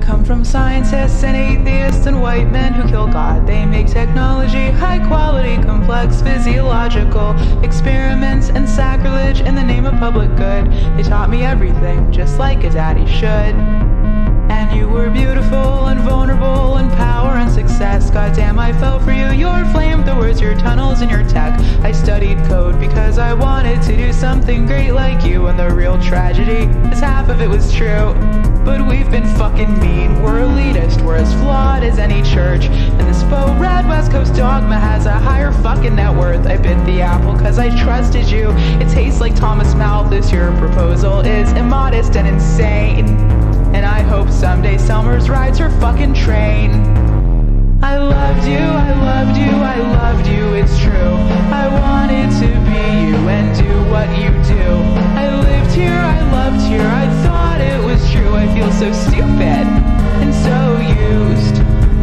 come from scientists and atheists and white men who kill God. They make technology high quality, complex, physiological experiments and sacrilege in the name of public good. They taught me everything, just like a daddy should. And you were beautiful and vulnerable in power and success. Goddamn, I fell for you. Your flamethrowers, your tunnels, and your tech. I studied code because I wanted to do something great like you. And the real tragedy is half of it was true. But we've been fucking mean. We're elitist. We're as flawed as any church. And this faux red West Coast dogma has a higher fucking net worth. I bit the apple cause I trusted you. It tastes like Thomas Malthus. Your proposal is immodest and insane. And I hope someday Selmers rides her fucking train. I loved you, I loved you, I loved you, it's true. I wanted to be you and do what you do. I lived here, I loved here, I thought it was true. I feel so stupid and so used.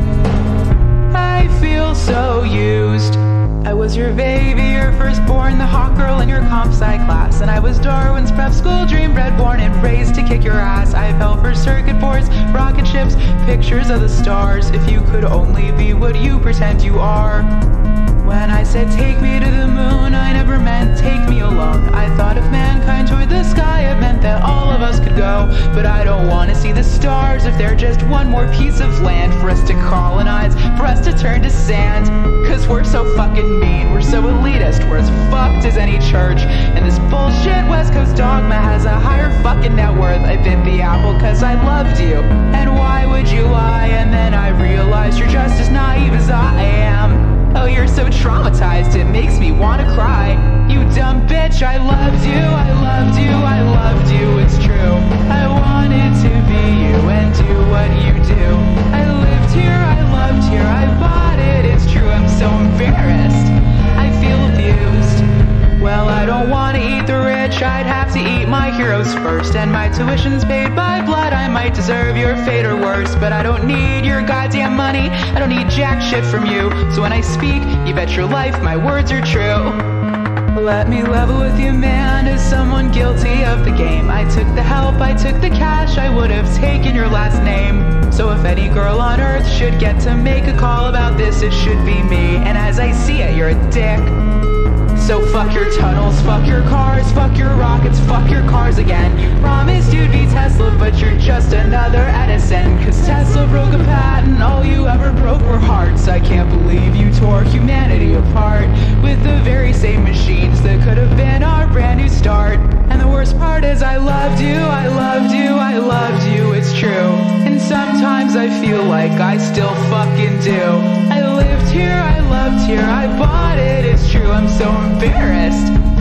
I feel so used. I was your baby, your firstborn, the hot girl in your comp sci class. And I was Darwin's prep school dream, bred, born, and raised to kick your ass. I fell for circuit boards, rocket ships, pictures of the stars. If you could only be what you pretend you are. When I said take me to the moon, I never meant take me alone. I thought if mankind joined the sky, it meant that all of us could go. But I don't want to see the stars if they're just one more piece of land for us to colonize, for us to turn to sand. Cause we're so fucking mean, we're so elitist, we're as fucked as any church. And this bullshit West Coast dogma has a higher fucking net worth. I bit the apple cause I loved you. And why would you lie? And then I realized you're just as naive as I am. Oh, you're so traumatized, it makes me want to cry. You dumb bitch, I loved you, I loved you, I loved you, it's true. I wanted to be you and do what you do. I lived here, I loved here, I bought it, it's true. I'm so embarrassed, I feel abused. Well, I don't want to eat the rich, I'd have to eat my heroes first. And my tuition's paid by blood, I might deserve your fate or worse. But I don't need your goddamn money, I don't need jack shit from you. So when I speak, you bet your life my words are true. Let me level with you, man, as someone guilty of the game. I took the help, I took the cash, I would have taken your last name. So if any girl on earth should get to make a call about this, it should be me. And as I see it, you're a dick. So fuck your tunnels, fuck your cars, fuck your rockets, fuck your cars again. You promised you'd be Tesla, but you're just another Edison. Cause Tesla broke a patent, all you ever broke were hearts. I can't believe you tore humanity apart with the very same machines that could have been our brand new start. And the worst part is I loved you, I loved you, I loved you, it's true. And sometimes I feel like I still fucking do. I lived here, I loved here, I bought it, it's true. I'm so embarrassed.